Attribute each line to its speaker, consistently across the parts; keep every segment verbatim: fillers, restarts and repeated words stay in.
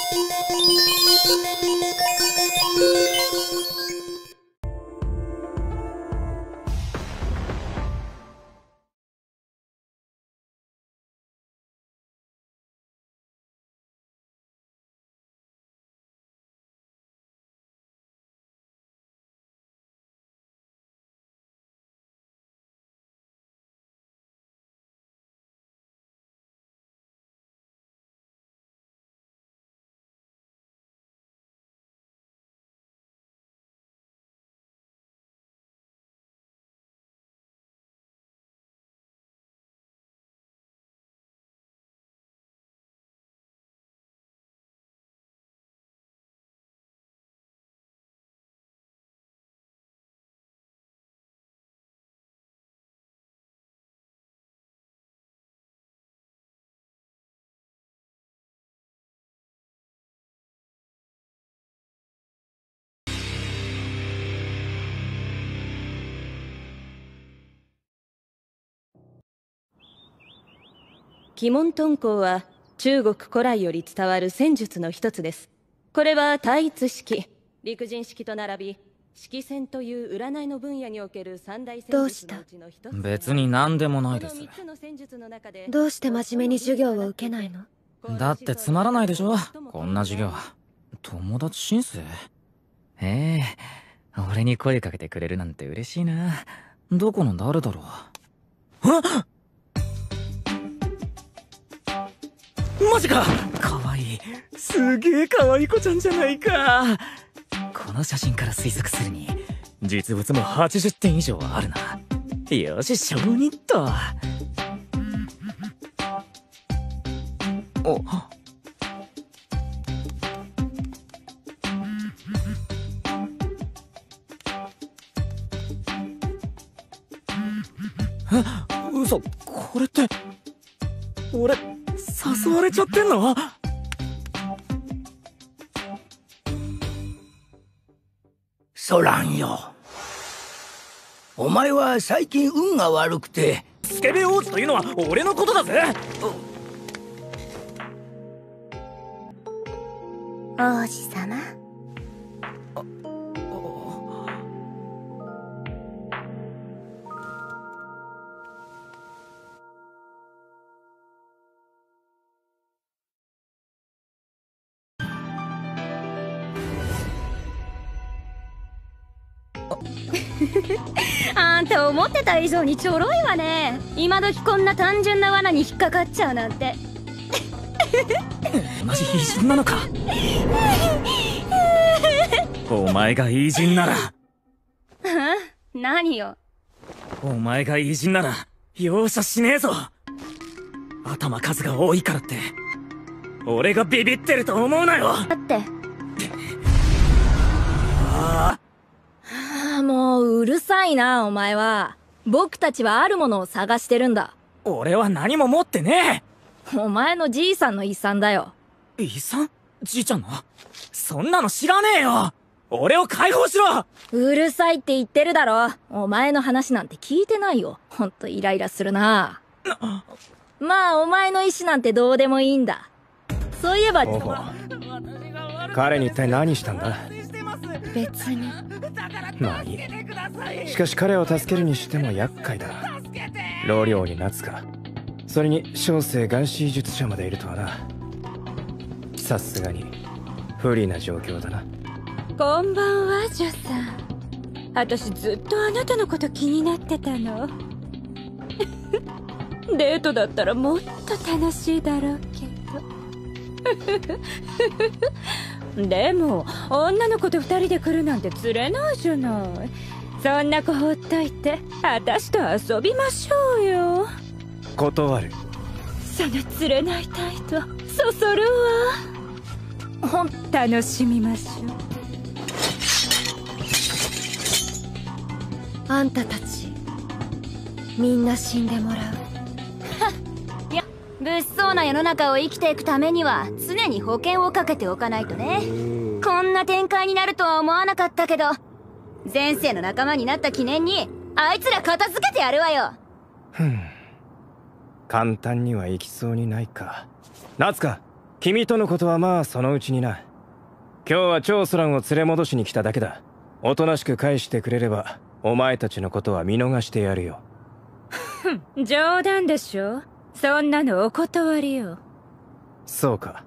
Speaker 1: 鬼門遁甲は中国古来より伝わる戦術の一つです。これは対一式、陸人式と並び式戦という占いの分野における三大戦術のうちの一つ。
Speaker 2: 別に何でもないです。
Speaker 3: どうして真面目に授業を受けないの？
Speaker 2: だってつまらないでしょ、こんな授業。友達申請？ええ、俺に声かけてくれるなんて嬉しいな。どこの誰だろう。あっ、マジか。かわいい、すげえかわいい子ちゃんじゃないか。この写真から推測するに実物もはちじゅってん以上あるな。よし、承認っと。おえ、嘘、これって俺誘われちゃってんの？
Speaker 4: ソランよ、お前は最近運が悪くて。
Speaker 2: スケベ王子というのは俺のことだぜ。
Speaker 3: 王子様。
Speaker 5: あんた思ってた以上にちょろいわね。今時こんな単純な罠に引っかかっちゃうなんて。
Speaker 2: 同じ異人なのか。お前が異人なら
Speaker 5: 何よ。
Speaker 2: お前が異人なら容赦しねえぞ。頭数が多いからって俺がビビってると思うなよ。
Speaker 5: だって
Speaker 2: あ
Speaker 6: あ、もううるさいな。お前は。僕たちはあるものを探してるんだ。
Speaker 2: 俺は何も持ってね
Speaker 6: え。お前のじいさんの遺産だよ。
Speaker 2: 遺産？じいちゃんの？そんなの知らねえよ。俺を解放しろ。
Speaker 6: うるさいって言ってるだろ。お前の話なんて聞いてないよ。ほんとイライラするな。まあお前の意思なんてどうでもいいんだ。そういえば
Speaker 7: 彼に一体何したんだ？
Speaker 6: 別に。
Speaker 7: まあいい。しかし彼を助けるにしても厄介だ。老寮に夏か、それに小生眼視術者までいるとはな。さすがに不利な状況だな。
Speaker 8: こんばんは、ジョさん。私ずっとあなたのこと気になってたの。デートだったらもっと楽しいだろうけど。でも女の子と二人で来るなんて釣れないじゃない。そんな子ほっといて私と遊びましょうよ。
Speaker 7: 断る。
Speaker 8: その釣れない態度そそるわ。ほん楽しみましょう。
Speaker 3: あんたたちみんな死んでもらう。
Speaker 5: いや、物騒な世の中を生きていくためには常に保険をかけておかないとね。こんな展開になるとは思わなかったけど、前世の仲間になった記念にあいつら片付けてやるわよ。
Speaker 7: ふん、簡単にはいきそうにないか。夏か、 君とのことはまあそのうちにな。今日は超ソランを連れ戻しに来ただけだ。おとなしく返してくれればお前たちのことは見逃してやるよ。
Speaker 8: 冗談でしょ。そんなのお断りよ。
Speaker 7: そうか。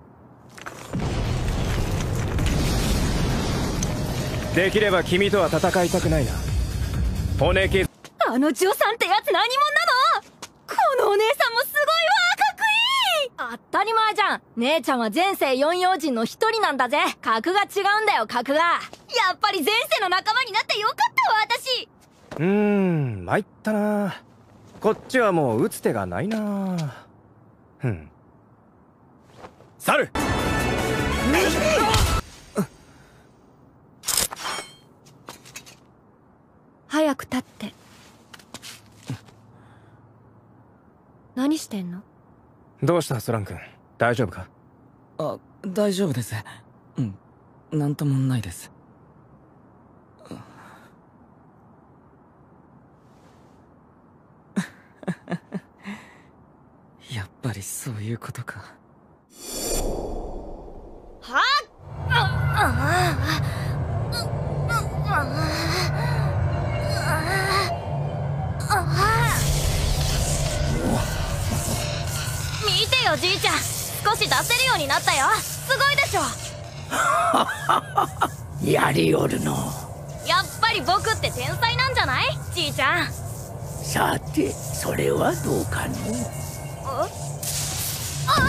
Speaker 7: できれば君とは戦いたくないな。骨削
Speaker 5: あのジョさんってやつ何者なの？このお姉さんもすごいわ、かっこいい。
Speaker 6: 当たり前じゃん。姉ちゃんは前世四葉人の一人なんだぜ。格が違うんだよ、格が。
Speaker 5: やっぱり前世の仲間になってよかったわ、私。
Speaker 7: うーん、参ったな。こっちはもう打つ手がないな。ふん。猿。
Speaker 3: 早く立って。何してんの？
Speaker 7: どうしたソラン君、大丈夫か？
Speaker 2: あ、大丈夫です。うん、なんともないです。やっぱりそういうことか。
Speaker 5: はっ！見てよじいちゃん、少し出せるようになったよ。すごいでしょ。
Speaker 4: やりおるの。
Speaker 5: やっぱり僕って天才なんじゃないじいちゃん。
Speaker 4: さてそれはどうかの。
Speaker 5: ああ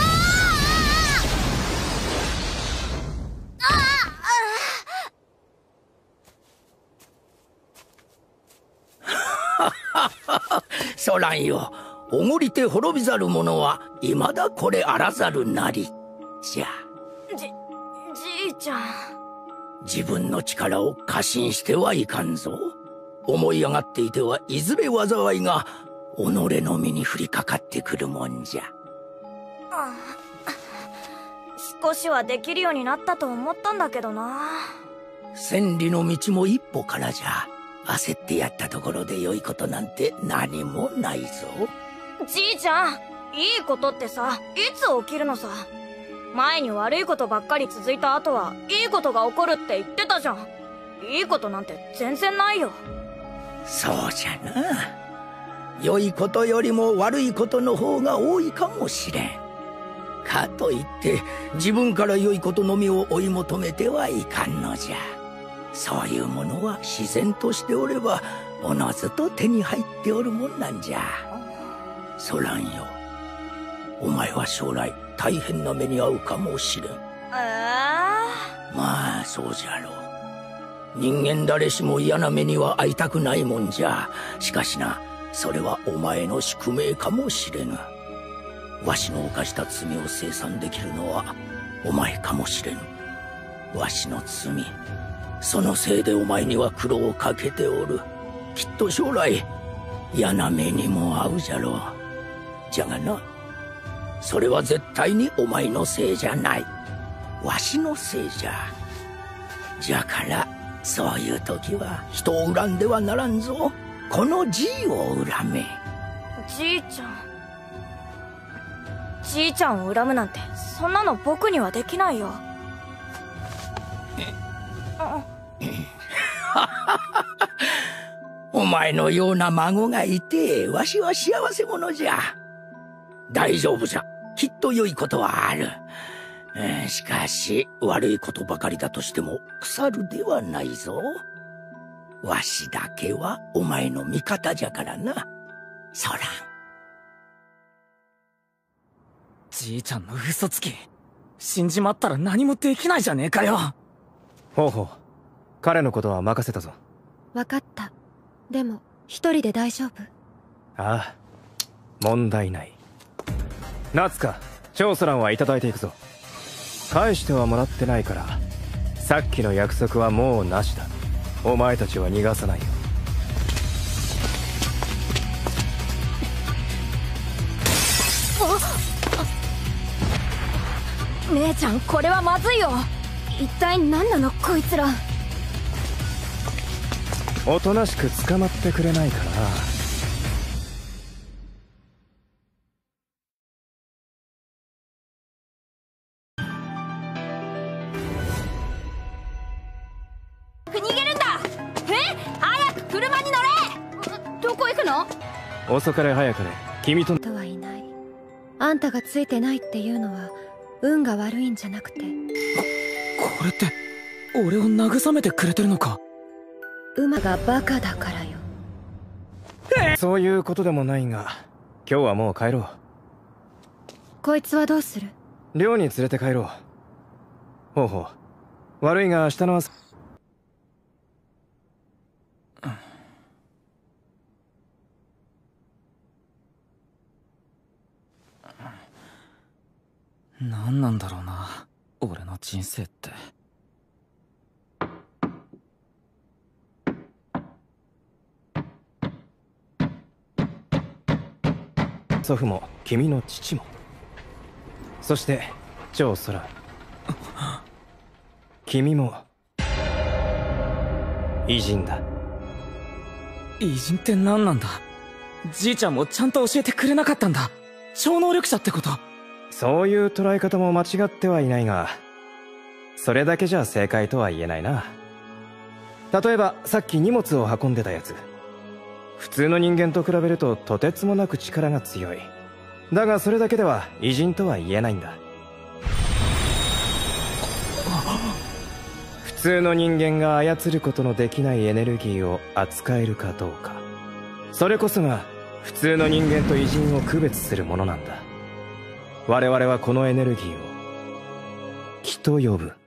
Speaker 4: ソランよ、おごりて滅びざる者は未だこれあらざるなりじゃ。
Speaker 5: じじいちゃん、
Speaker 4: 自分の力を過信してはいかんぞ。思い上がっていてはいずれ災いが己の身に降りかかってくるもんじゃ。
Speaker 5: 少しはできるようになったと思ったんだけどな。
Speaker 4: 千里の道も一歩からじゃ。焦ってやったところで良いことなんて何もないぞ。
Speaker 5: じいちゃん、いいことってさ、いつ起きるのさ。前に悪いことばっかり続いた後はいいことが起こるって言ってたじゃん。いいことなんて全然ないよ。
Speaker 4: そうじゃな。良いことよりも悪いことの方が多いかもしれん。かといって自分から良いことのみを追い求めてはいかんのじゃ。そういうものは自然としておればおのずと手に入っておるもんなんじゃ。ソランよ、お前は将来大変な目に遭うかもしれん。
Speaker 5: ええ
Speaker 4: ー、まあそうじゃろう。人間誰しも嫌な目には遭いたくないもんじゃ。しかしな、それはお前の宿命かもしれぬ。わしの犯した罪を清算できるのはお前かもしれぬ。わしの罪、そのせいでお前には苦労をかけておる。きっと将来嫌な目にも遭うじゃろう。じゃがな、それは絶対にお前のせいじゃない。わしのせいじゃ。じゃからそういう時は人を恨んではならんぞ。このじいを恨め。
Speaker 5: じいちゃん、じいちゃんを恨むなんてそんなの僕にはできないよ。
Speaker 4: お前のような孫がいてわしは幸せ者じゃ。大丈夫じゃ、きっと良いことはある。えー、しかし悪いことばかりだとしても腐るではないぞ。わしだけはお前の味方じゃからな、ソラン。
Speaker 2: じいちゃんの嘘つき、死んじまったら何もできないじゃねえかよ。
Speaker 7: ほうほう、彼のことは任せたぞ。
Speaker 3: 分かった。でも一人で大丈夫？
Speaker 7: ああ、問題ない。夏か、超ソランはいただいていくぞ。返してはもらってないから、さっきの約束はもうなしだ。お前たちは逃がさないよ。
Speaker 6: 姉ちゃん、これはまずいよ。
Speaker 5: 一体何なのこいつら。
Speaker 7: おとなしく捕まってくれないかな。
Speaker 5: 逃げるんだ。え、早く車に乗れ。どこ行くの？
Speaker 7: 遅かれ早かれ君と
Speaker 3: 人はいない。あんたがついてないっていうのは運が悪いんじゃなくて、
Speaker 2: これって俺を慰めてくれてるのか？
Speaker 3: 馬がバカだからよ。
Speaker 7: そういうことでもないが、今日はもう帰ろう。
Speaker 3: こいつはどうする？
Speaker 7: 寮に連れて帰ろう。ほうほう、悪いが明日の朝。
Speaker 2: 何なんだろうな、俺の人生って。
Speaker 7: 祖父も君の父も、そして超空、君も偉人だ。
Speaker 2: 偉人って何なんだ？じいちゃんもちゃんと教えてくれなかったんだ。超能力者ってこと？
Speaker 7: そういう捉え方も間違ってはいないが、それだけじゃ正解とは言えないな。例えばさっき荷物を運んでたやつ、普通の人間と比べるととてつもなく力が強い。だがそれだけでは偉人とは言えないんだ。普通の人間が操ることのできないエネルギーを扱えるかどうか、それこそが普通の人間と偉人を区別するものなんだ。我々はこのエネルギーを気と呼ぶ。